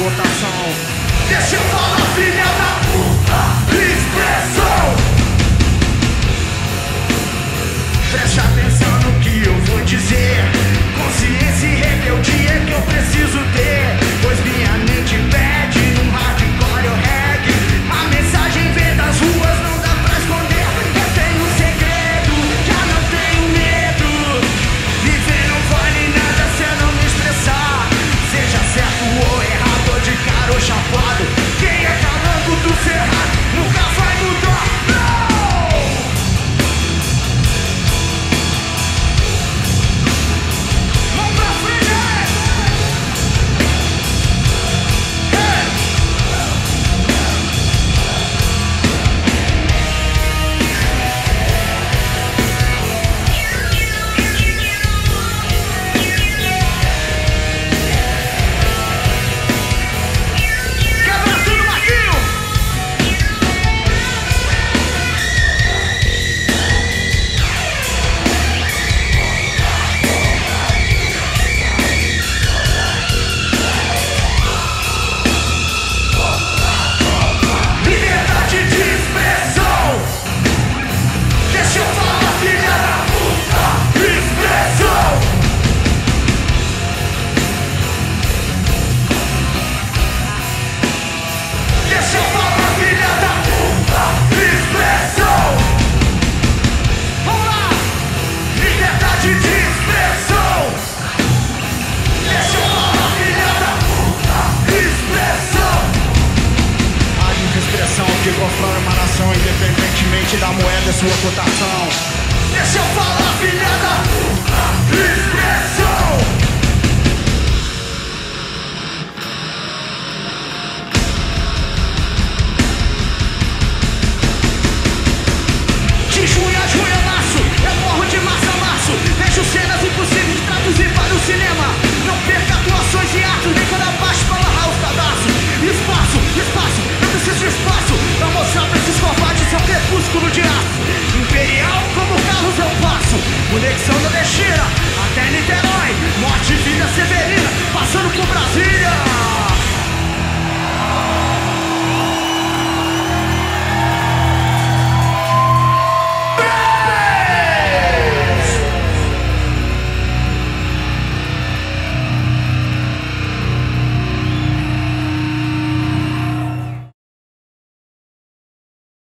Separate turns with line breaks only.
votação.
Deixa eu falar, filha da puta, expressão. Preste atenção no que eu vou dizer. Consciência e rebeldia que eu preciso ter, pois minha mente pede num hardcore ou reggae. A mensagem vem das ruas, não dá pra esconder. Eu tenho um segredo, já não tenho medo. Viver não vale nada se eu não me expressar. Seja certo ou errado, ou de cara ou chapado, quem é calango do cerrado nunca vai mudar.
Que conforma a nação, independentemente da moeda e sua cotação.
Deixa eu falar, filha da puta, expressão. De junho a junho eu nasço, eu morro de março a março. Vejo cenas impossíveis de traduzir para o cinema. Não perca atuações e atos, nem quando abaixo pra amarrar os pedaços. Espaço, espaço, eu preciso de espaço pra mostrar pra esses covardes seu crepúsculo de aço. Imperial como carros eu passo, conexão da Destira até Niterói, morte e vida severina, passando por Brasília.